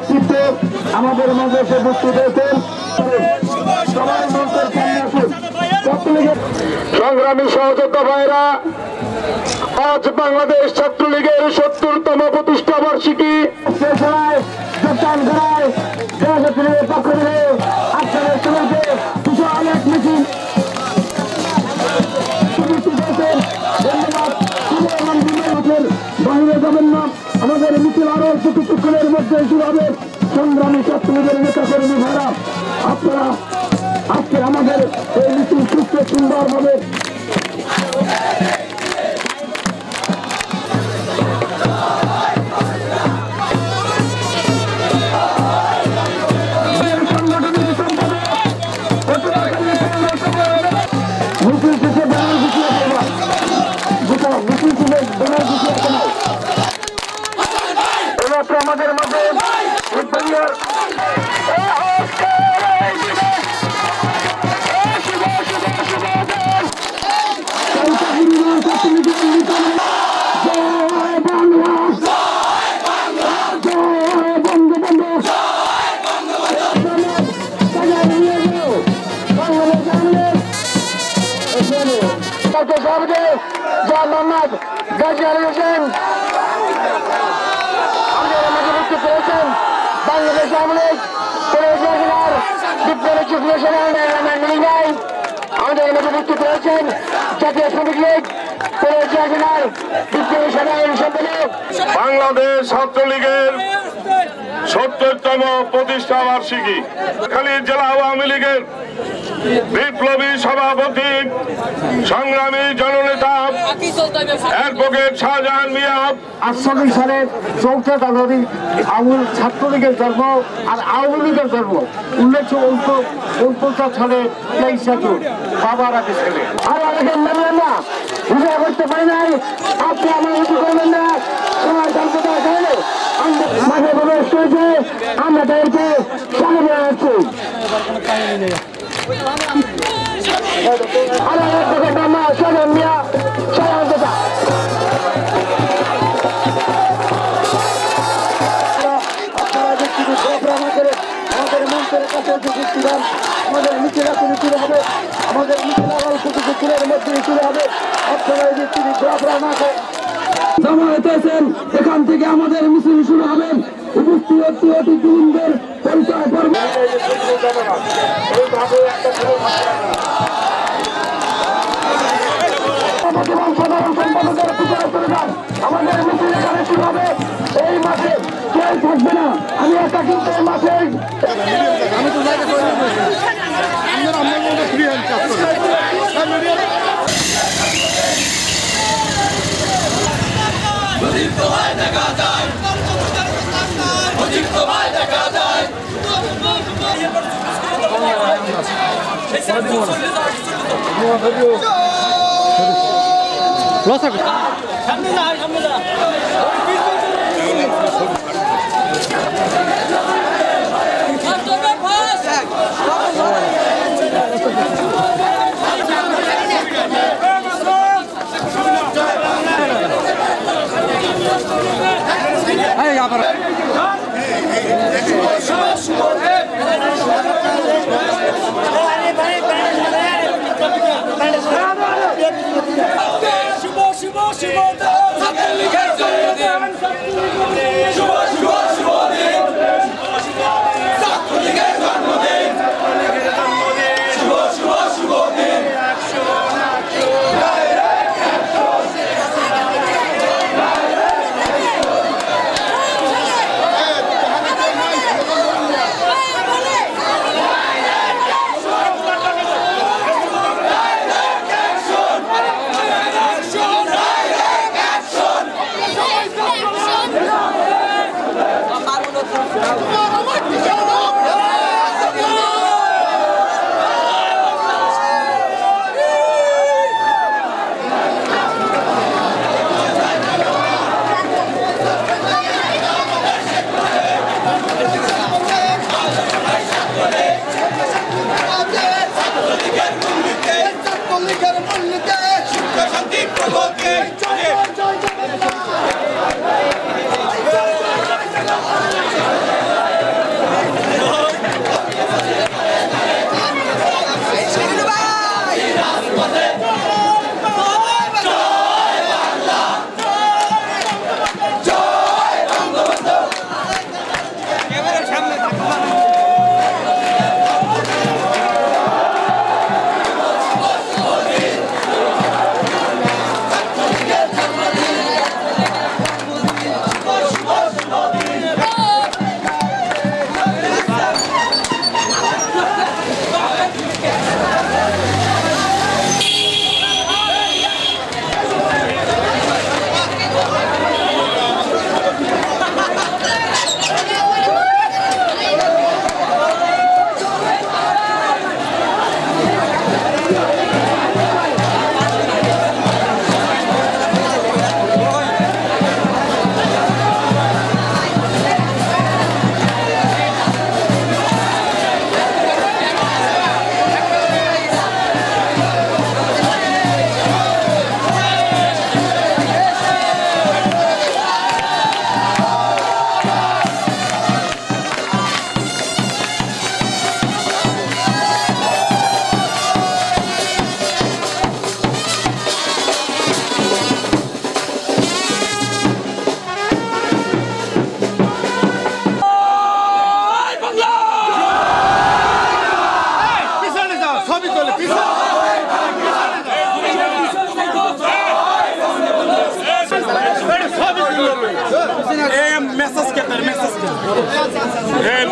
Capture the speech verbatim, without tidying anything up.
ব্যক্তিত্ব আমাদের মাঝে এসে উপস্থিত হয়েছেন। সবাই মঞ্চের সামনে আসুন। ছাত্রলীগের সংগ্রামী সহযোদ্ধা ভাইরা, আজ বাংলাদেশ ছাত্রলীগের সত্তরতম প্রতিষ্ঠা বার্ষিকী যোগদান করায় দেশলীগের পক্ষ থেকে আপনাদের সবাইকে বিশাল এক মিছিল বাহিরে যাবেন না। আমাদের মিছিল আরো কিছুক্ষণের মধ্যে শুরু হবে। সংগ্রামী ছাত্রলীগের নেতা কর্মী ভাইরা, আপনারা আজকে আমাদের এই মিছিল সুস্থ সুন্দর হবে। আমাদের মধ্যে যার মোহাম্মদ গাজী আলী হোসেন করেছেন। বাংলাদেশ আওয়ামী লীগ বিপ্লবী যুগীয় সেনাই আমাদের মধ্যে উপস্থিত রয়েছেন। জাতীয় শ্রমিক লীগ বিপ্লবী সেনাই সম্পাদক। বাংলাদেশ ছাত্রলীগের সত্তরতম প্রতিষ্ঠা বার্ষিকী খালি জেলা আওয়ামী লীগের বিপ্লবী সভাপতি সংগ্রামী জননেতা অ্যাডভোকেট শাহজাহান মিয়া আটষট্টি সালে চৌঠা জানুয়ারি আওয়ামী ছাত্রলীগের জন্ম আর আওয়ামী লীগের জন্ম উনিশশো উনপঞ্চাশ সালে তেইশে জুন বাবার আগে ছেলে। আর অনেকের মানলেন না, বুঝা করতে পারি নাই, আপনি আমার উঁচু করবেন না। সময় স্বল্পতা চাইলে মাঝে প্রবেশ করেছে, আমরা তাদেরকে স্বাগত জানাচ্ছি। আর অ্যাডভোকেট মোহাম্মদ শাহজাহান মিয়া সভাপতি। আমাদের মঞ্চের কাছে উপস্থিত হন। আমাদের মিছিল এখন শুরু হবে। আমাদের মিছিল আবার কিছুক্ষণের মধ্যে শুরু হবে। আপনারা এই তিনি ঘোরাফেরা না করেন জমা হতেছেন। এখান থেকে আমাদের মিছিল শুরু হবে। উপস্থিত অতিথিবৃন্দের পরিচয় পর্ব সাধারণ সম্পাদকের পিছনে চলে যান। আমাদের মিছিল এখানে শুরু হবে। এই মাঠে কেউ থাকবে না, আমি একা কিন্তু এই মাঠে এর